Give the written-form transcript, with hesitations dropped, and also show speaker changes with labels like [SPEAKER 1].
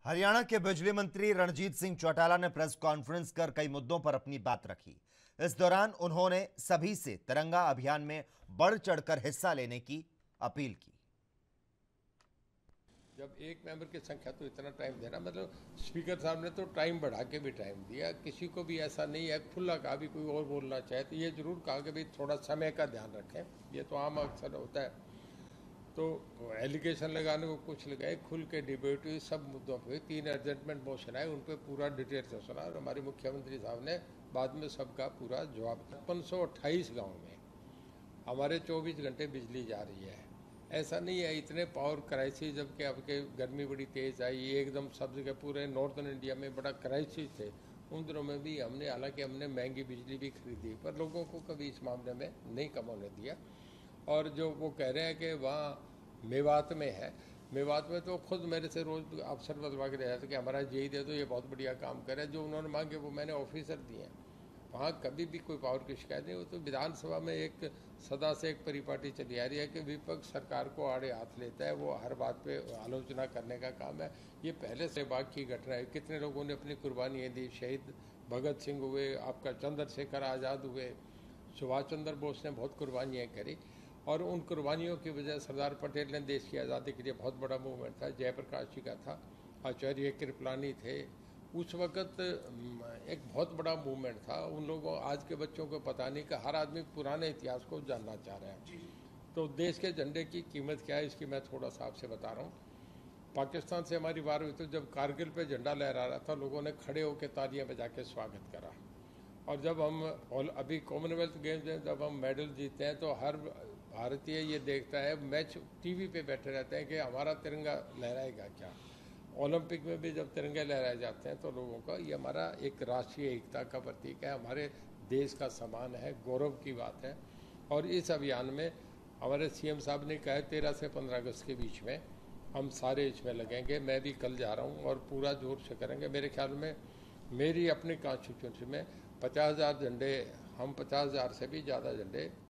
[SPEAKER 1] हरियाणा के बिजली मंत्री रणजीत सिंह चौटाला ने प्रेस कॉन्फ्रेंस कर कई मुद्दों पर अपनी बात रखी। इस दौरान उन्होंने सभी से तिरंगा अभियान में बढ़ चढ़कर हिस्सा लेने की अपील की।
[SPEAKER 2] जब एक मेंबर की संख्या तो इतना टाइम देना, मतलब स्पीकर साहब ने तो टाइम बढ़ा के भी टाइम दिया, किसी को भी ऐसा नहीं है खुला कहा भी कोई और बोलना चाहे तो ये जरूर कहा कि भाई थोड़ा समय का ध्यान रखें। ये तो आम अक्सर होता है, तो एलिगेशन लगाने को कुछ लगाए, खुल के डिबेट हुई, सब मुद्दों पे 3 अर्जेंटमेंट मोशन आए, उन पर पूरा डिटेल से सुना और हमारे मुख्यमंत्री साहब ने बाद में सबका पूरा जवाब। 528 गाँव में हमारे 24 घंटे बिजली जा रही है। ऐसा नहीं है इतने पावर क्राइसिस, जबकि आपके गर्मी बड़ी तेज़ आई एकदम, सब जगह पूरे नॉर्थन इंडिया में बड़ा क्राइसिस थे। उन दिनों में भी हमने, हालांकि हमने महंगी बिजली भी खरीदी, पर लोगों को कभी इस मामले में नहीं कम होने दिया। और जो वो कह रहे हैं कि वहाँ मेवात में है, मेवात में तो खुद मेरे से रोज़ अफसर बदलवा के रहा था कि हमारा यही दे दो, ये बहुत बढ़िया काम करे। जो उन्होंने मांगे वो मैंने ऑफिसर दिए हैं, वहाँ कभी भी कोई पावर की शिकायत नहीं। वो तो विधानसभा में एक सदा से एक परिपाटी चली आ रही है कि विपक्ष सरकार को आड़े हाथ लेता है, वो हर बात पे आलोचना करने का काम है। ये पहले से बाग की घटना है, कितने लोगों ने अपनी कुर्बानियाँ दी, शहीद भगत सिंह हुए, आपका चंद्रशेखर आज़ाद हुए, सुभाष चंद्र बोस ने बहुत कुर्बानियाँ करी, और उन कुर्बानियों की वजह सरदार पटेल ने देश की आज़ादी के लिए बहुत बड़ा मूवमेंट था, जयप्रकाश जी का था, आचार्य कृपलानी थे, उस वक़्त एक बहुत बड़ा मूवमेंट था। उन लोगों, आज के बच्चों को पता नहीं कि हर आदमी पुराने इतिहास को जानना चाह रहा है। तो देश के झंडे की कीमत क्या है, इसकी मैं थोड़ा सा आपसे बता रहा हूँ। पाकिस्तान से हमारी वार हुई तो जब कारगिल पे झंडा लहरा रहा था, लोगों ने खड़े होकर तालियां बजा के स्वागत करा। और जब हम अभी कॉमनवेल्थ गेम्स में जब हम मेडल जीतते हैं तो हर भारतीय ये देखता है, मैच टीवी पे बैठे रहते हैं कि हमारा तिरंगा लहराएगा क्या। ओलंपिक में भी जब तिरंगे लहराए जाते हैं तो लोगों का, ये हमारा एक राष्ट्रीय एकता का प्रतीक है, हमारे देश का सम्मान है, गौरव की बात है। और इस अभियान में हमारे सीएम साहब ने कहा है 13 से 15 अगस्त के बीच में हम सारे इसमें लगेंगे। मैं भी कल जा रहा हूँ और पूरा जोर से करेंगे। मेरे ख्याल में मेरी अपनी कॉन्स्टिट्यूंसी में 50,000 झंडे, हम 50,000 से भी ज़्यादा झंडे